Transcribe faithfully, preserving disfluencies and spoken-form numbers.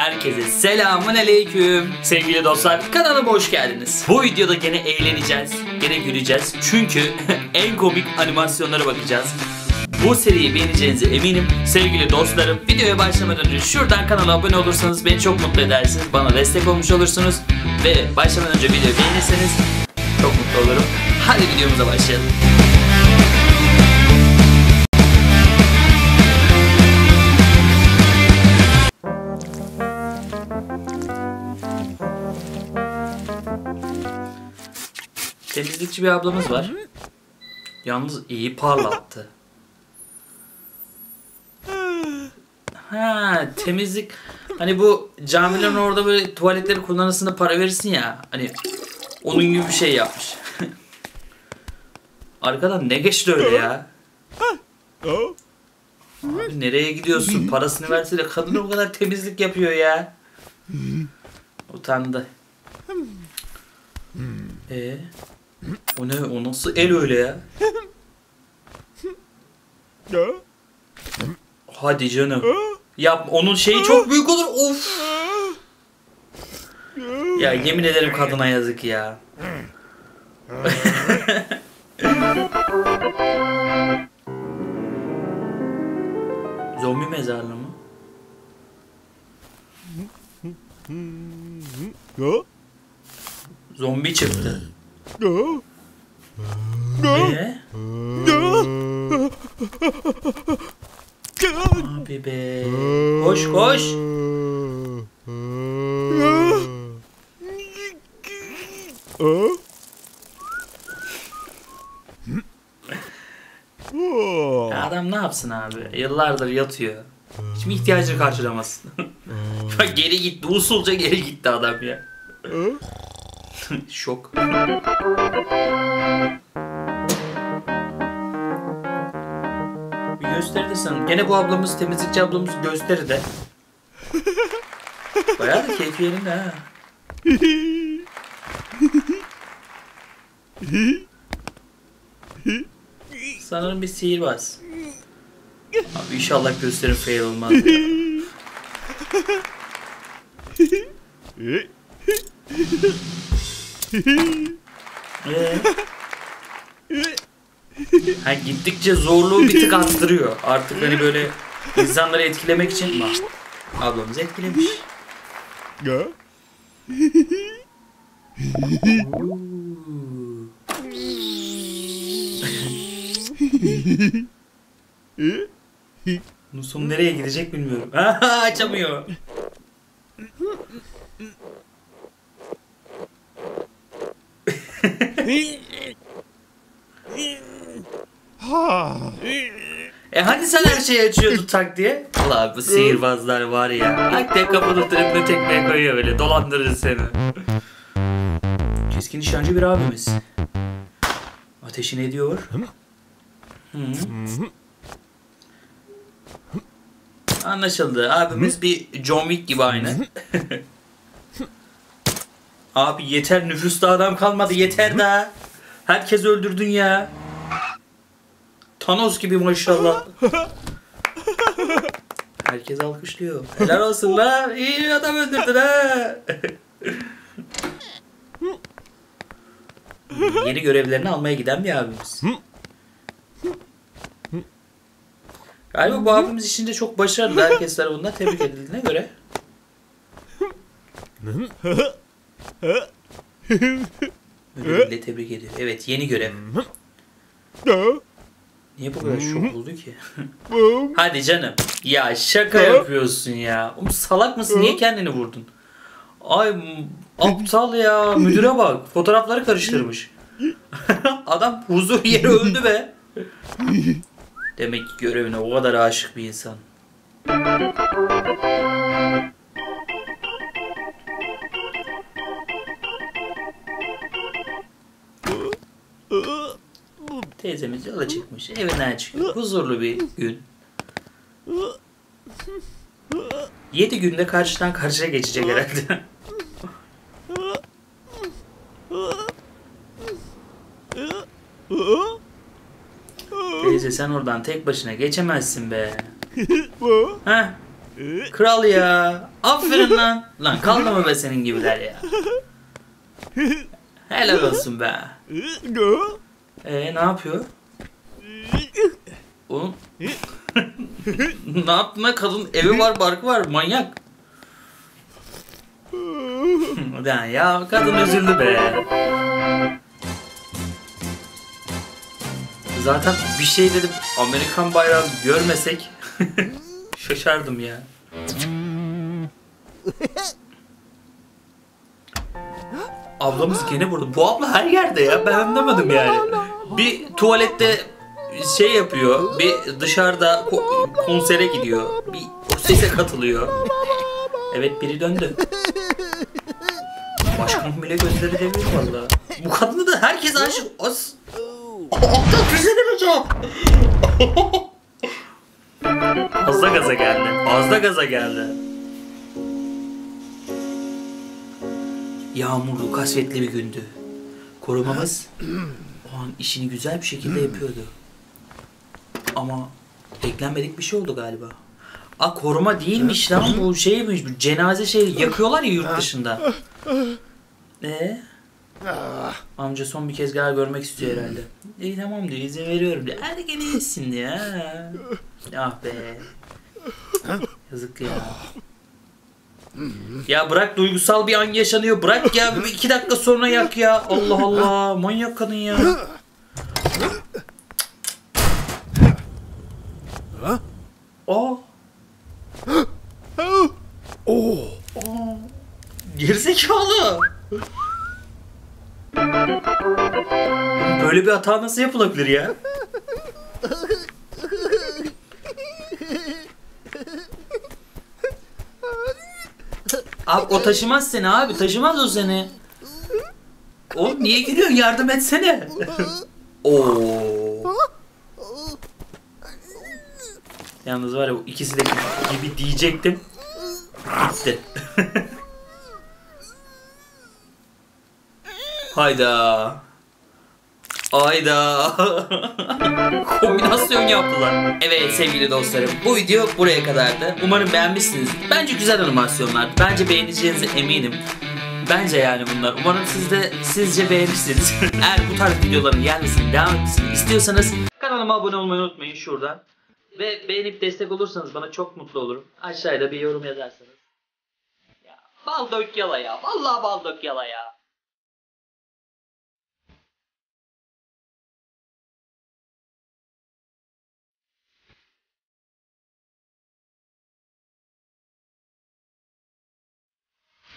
Herkese selamun aleyküm. Sevgili dostlar, kanalıma hoş geldiniz. Bu videoda gene eğleneceğiz, gene güleceğiz. Çünkü en komik animasyonlara bakacağız. Bu seriyi beğeneceğinize eminim. Sevgili dostlarım, videoya başlamadan önce şuradan kanala abone olursanız beni çok mutlu edersiniz. Bana destek olmuş olursunuz. Ve başlamadan önce videoyu beğenirseniz çok mutlu olurum. Hadi videomuza başlayalım. Temizlikçi bir ablamız var. Yalnız iyi parlattı. Ha, temizlik. Hani bu camilerin orada böyle tuvaletleri kullanırsın para verirsin ya. Hani onun gibi bir şey yapmış. Arkadan ne geçti öyle ya? Abi nereye gidiyorsun? Parasını verse de kadın o kadar temizlik yapıyor ya. Utandı. Ee, o ne? O nasıl el öyle ya? Hadi canım. Yap. Onun şeyi çok büyük olur. Of. Ya yemin ederim kadına yazık ya. Zombi mezarlığı mı? Zombi çıktı. Ne? Abi be. Koş koş. Adam ne yapsın abi? Yıllardır yatıyor. Hiç mi ihtiyacını karşılamazsın? Bak geri gitti. Usulca geri gitti adam ya. Şok. Bir gösteridesin. Gene bu ablamız, temizlikçi ablamız gösteride. Bayağı da keyfi yerinde ha. Sanırım bir sihirbaz. Abi inşallah gösterim fail olmaz ya. Ee? Ha, gittikçe zorluğu bir tık arttırıyor. Artık hani böyle insanları etkilemek için bak. Ablamız etkilemiş. Bunun sonu nereye gidecek bilmiyorum. Aha, açamıyor. E hani sen her şeyi açıyordun tak diye? Allah bu sihirbazlar var ya. Hak tek kapının tribüne tekmeye koyuyor böyle. Dolandırır seni. Keskin nişancı bir abimiz. Ateşini ediyor. Hı. Anlaşıldı. Abimiz bir John Wick gibi aynı. Abi yeter, nüfusta adam kalmadı, yeter daha. Herkes öldürdün ya. Thanos gibi maşallah. Herkes alkışlıyor. Helal olsun la. İyi adam öldürdün ha. Yeni görevlerini almaya giden bir abimiz. Galiba bu abimiz işinde çok başarılı. Herkes tarafından tebrik edildiğine göre. Ödülüyle tebrik ediyor. Evet, yeni görev. Niye bu kadar şok oldu ki? Hadi canım. Ya şaka yapıyorsun ya. Oğlum salak mısın? Niye kendini vurdun? Ay aptal ya. Müdüre bak. Fotoğrafları karıştırmış. Adam huzur yeri öldü be. Demek ki görevine o kadar aşık bir insan. Teyzemiz yola çıkmış. Evinden çıkıyor. Huzurlu bir gün. Yedi günde karşıdan karşıya geçecek herhalde. Teyze sen oradan tek başına geçemezsin be. Heh. Kral ya. Aferin lan. Lan kaldı mı be senin gibiler ya. Helal olsun be. Eee ne yapıyor? Oğlum. Ne yaptın lan, kadın evi var barkı var manyak. Ya, ya kadın üzüldü be. Zaten bir şey dedim, Amerikan bayrağını görmesek şaşardım ya. Ablamız gene burada. Bu abla her yerde ya, ben anlamadım yani. Bir tuvalette şey yapıyor, bir dışarıda ko- konsere gidiyor, bir sese katılıyor. Evet, biri döndü. Başkan bile gözleri deviriyor valla. Bu kadını da herkes aşık. As. Aptal bize ne hocam? Fazla gaza geldi. Fazla gaza geldi. Yağmurlu, kasvetli bir gündü. Korumamız o an işini güzel bir şekilde yapıyordu. Ama beklenmedik bir şey oldu galiba. Aa, koruma değilmiş lan, bu şeymiş, bu cenaze şey yakıyorlar ya yurt dışında. Eee? Amca son bir kez gel görmek istiyor herhalde. İyi tamam diyor, izin veriyorum diyor. Hadi gene iyisin diyor. Ah be. Yazık ya. Ya bırak, duygusal bir an yaşanıyor. Bırak ya, iki dakika sonra yak ya. Allah Allah, manyak kadın ya. Aa. Oh. Aa. Gerizekalı. Böyle bir hata nasıl yapılabilir ya? Abi o taşımaz seni abi, taşımaz o seni. Oğlum niye gülüyorsun, yardım etsene. Oo. Yalnız var ya, bu ikisi de gibi diyecektim. Gitti. Hayda. Hayda. Kombinasyon yaptılar. Evet sevgili dostlarım, bu video buraya kadardı. Umarım beğenmişsiniz. Bence güzel animasyonlar. Bence beğeneceğinize eminim. Bence yani bunlar. Umarım siz de sizce beğenirsiniz. Eğer bu tarz videoların gelmesini, devam etmesini istiyorsanız kanalıma abone olmayı unutmayın şuradan. Ve beğenip destek olursanız bana çok mutlu olurum. Aşağıda bir yorum yazarsanız. Ya, bal dök yala ya. Vallahi bal dök yala ya.